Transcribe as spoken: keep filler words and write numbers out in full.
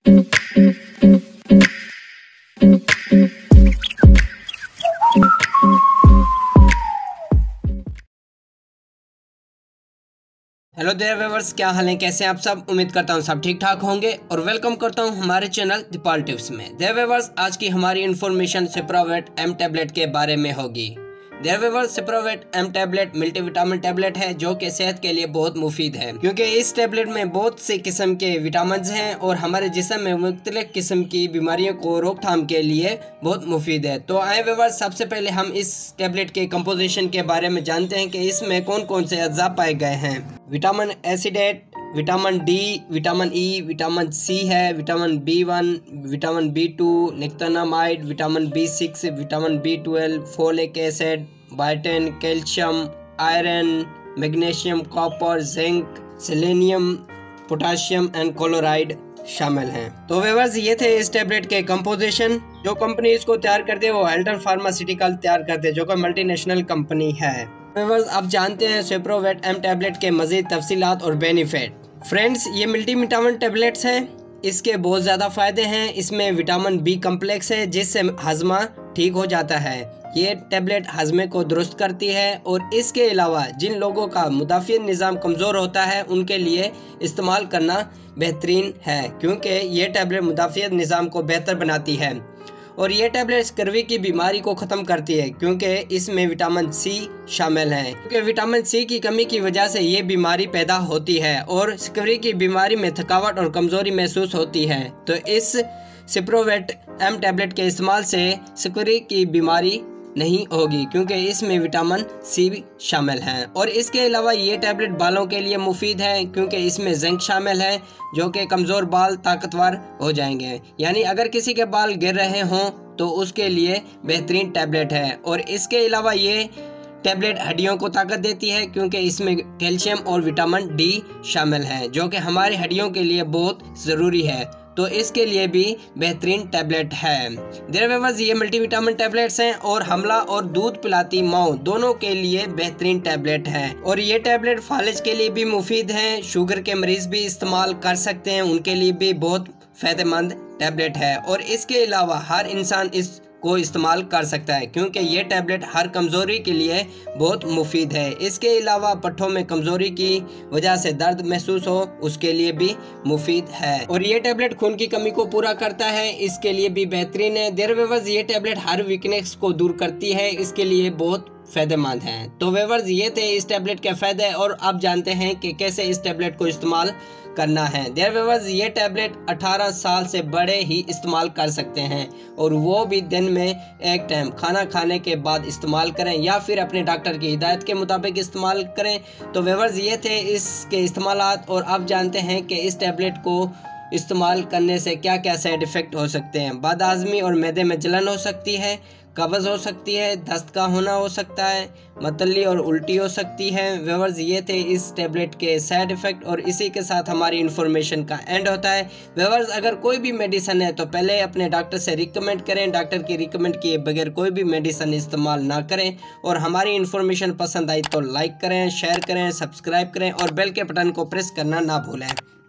Hello there viewers, क्या हाल है, कैसे हैं आप सब। उम्मीद करता हूं सब ठीक ठाक होंगे और वेलकम करता हूं हमारे चैनल दीपाल टिप्स में। देयर व्यूअर्स, आज की हमारी इन्फॉर्मेशन सिप्रावेट एम टैबलेट के बारे में होगी। देयर व्यूअर्स, सिप्रावेट एम टैबलेट मल्टीविटामिन टैबलेट है जो कि सेहत के लिए बहुत मुफीद है, क्योंकि इस टैबलेट में बहुत से किस्म के विटामिन हैं और हमारे जिस्म में मुख्तलिफ किस्म की बीमारियों को रोकथाम के लिए बहुत मुफीद है। तो आए व्यूअर्स, सबसे पहले हम इस टैबलेट के कंपोजिशन के बारे में जानते हैं कि इसमें कौन कौन से अज्जा पाए गए हैं। Vitamin acetate, vitamin D, vitamin E, vitamin C है, vitamin B one, vitamin B two, nicotinamide, vitamin B six, vitamin B twelve, folic acid, biotin, calcium, iron, magnesium, copper, zinc, selenium, potassium and chloride शामिल हैं। तो viewers, ये थे इस tablet के composition. जो company इसको तैयार करते है वो हेल्टर फार्मास्यूटिकल तैयार करते हैं, जो कि मल्टीनेशनल कंपनी है। व्यूअर्स, आप जानते हैं सिप्रावेट एम टैबलेट के मजीद तफसीलात और बेनिफिट। फ्रेंड्स, ये मल्टीविटामिन टैबलेट्स हैं, इसके बहुत ज़्यादा फ़ायदे हैं। इसमें विटामिन बी कम्प्लेक्स है जिससे हजमा ठीक हो जाता है। ये टैबलेट हजमे को दुरुस्त करती है और इसके अलावा जिन लोगों का मुदाफ़िया निज़ाम कमज़ोर होता है उनके लिए इस्तेमाल करना बेहतरीन है, क्योंकि ये टैबलेट मुदाफ़िया निज़ाम को बेहतर बनाती है। और ये टैबलेट स्कर्वी की बीमारी को ख़त्म करती है, क्योंकि इसमें विटामिन सी शामिल है। क्योंकि विटामिन सी की कमी की वजह से ये बीमारी पैदा होती है और स्कर्वी की बीमारी में थकावट और कमज़ोरी महसूस होती है। तो इस सिप्रावेट एम टैबलेट के इस्तेमाल से स्कर्वी की बीमारी नहीं होगी, क्योंकि इसमें विटामिन सी भी शामिल है। और इसके अलावा ये टैबलेट बालों के लिए मुफीद है, क्योंकि इसमें जिंक शामिल है जो कि कमज़ोर बाल ताकतवर हो जाएंगे। यानी अगर किसी के बाल गिर रहे हों तो उसके लिए बेहतरीन टैबलेट है। और इसके अलावा ये टैबलेट हड्डियों को ताकत देती है, क्योंकि इसमें कैल्शियम और विटामिन डी शामिल है जो कि हमारी हड्डियों के लिए बहुत ज़रूरी है। तो इसके लिए भी बेहतरीन टैबलेट है। देयर व्यूअर्स, ये मल्टीविटामिन टैबलेट्स हैं और हमला और दूध पिलाती माँ दोनों के लिए बेहतरीन टैबलेट है। और ये टैबलेट फालिज के लिए भी मुफीद हैं, शुगर के मरीज भी इस्तेमाल कर सकते हैं, उनके लिए भी बहुत फ़ायदेमंद टैबलेट है। और इसके अलावा हर इंसान इस को इस्तेमाल कर सकता है, क्योंकि ये टैबलेट हर कमज़ोरी के लिए बहुत मुफीद है। इसके अलावा पट्ठों में कमज़ोरी की वजह से दर्द महसूस हो उसके लिए भी मुफीद है। और ये टैबलेट खून की कमी को पूरा करता है, इसके लिए भी बेहतरीन है। देयर व्यूअर्स, ये टैबलेट हर वीकनेस को दूर करती है, इसके लिए बहुत फ़ायदेमंद हैं। तो व्यूअर्स, ये थे इस टैबलेट के फ़ायदे और आप जानते हैं कि कैसे इस टैबलेट को इस्तेमाल करना है। देयर व्यूअर्स, ये टैबलेट अठारह साल से बड़े ही इस्तेमाल कर सकते हैं, और वो भी दिन में एक टाइम खाना खाने के बाद इस्तेमाल करें या फिर अपने डॉक्टर की हिदायत के मुताबिक इस्तेमाल करें। तो व्यूअर्स, ये थे इसके इस्तेमालात। और आप जानते हैं कि इस टैबलेट को इस्तेमाल करने से क्या क्या साइड इफ़ेक्ट हो सकते हैं। बदहज़मी और मैदे में जलन हो सकती है, कब्ज़ हो सकती है, दस्त का होना हो सकता है, मतली और उल्टी हो सकती है। व्यूअर्स, ये थे इस टैबलेट के साइड इफ़ेक्ट और इसी के साथ हमारी इन्फॉर्मेशन का एंड होता है। व्यूअर्स, अगर कोई भी मेडिसिन है तो पहले अपने डॉक्टर से रिकमेंड करें, डॉक्टर की रिकमेंड किए बगैर कोई भी मेडिसिन इस्तेमाल ना करें। और हमारी इन्फॉर्मेशन पसंद आई तो लाइक करें, शेयर करें, सब्सक्राइब करें और बेल के बटन को प्रेस करना ना भूलें।